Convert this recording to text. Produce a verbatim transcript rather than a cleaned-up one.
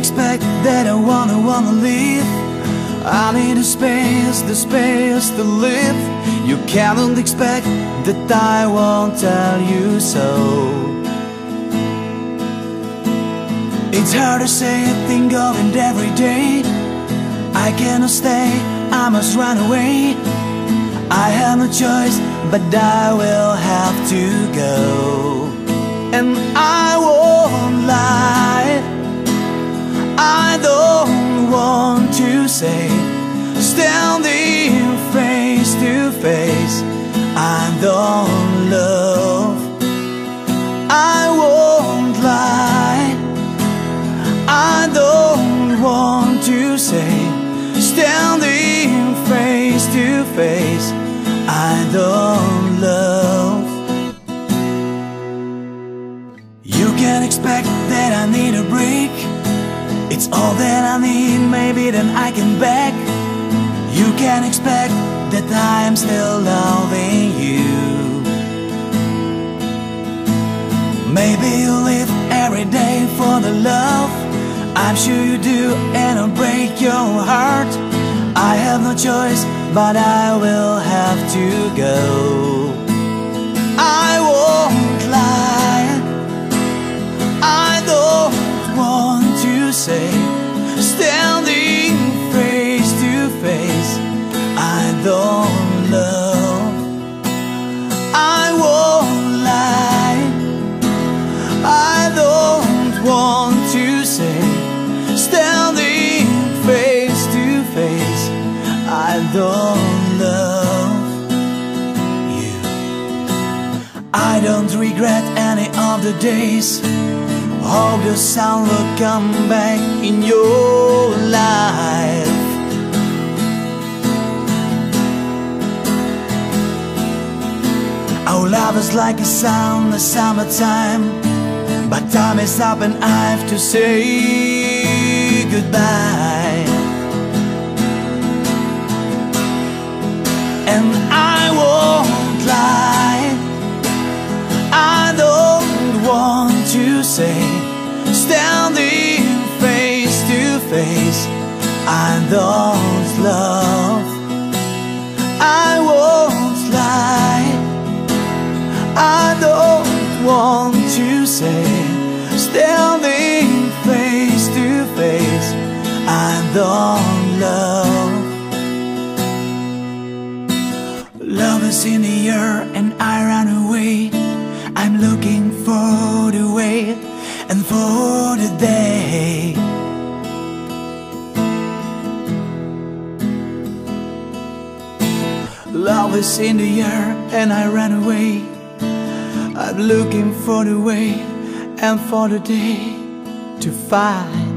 expect that I wanna, wanna leave. I need a space, the space to live. You cannot expect that I won't tell you so. It's hard to say a thing of it every day. I cannot stay, I must run away. I have no choice, but I will have to go. And I won't lie, I don't want to say, standing face to face, I don't love. I won't lie, I don't want to say, standing face to face, I don't love. You can expect that I need a break. It's all that I need, maybe then I can beg. You can expect that I'm still loving you. Maybe you live every day for the love, I'm sure you do, and I'll break your heart. I have no choice, but I will have to go. I won't lie, I don't want to say, standing face to face, I don't love. I won't lie, I don't want to say, standing face to face, I don't love you. I don't regret any of the days. Hope the sun will come back in your life. Our love is like a sun, the summertime, but time is up and I have to say goodbye. And I won't lie, I don't want to say, standing face to face, I don't love. I won't lie, I don't want to say, standing face to face, I don't love. Love is in the air and I run away. I'm looking for the way and for the day. Love is in the air and I run away. I'm looking for the way and for the day to find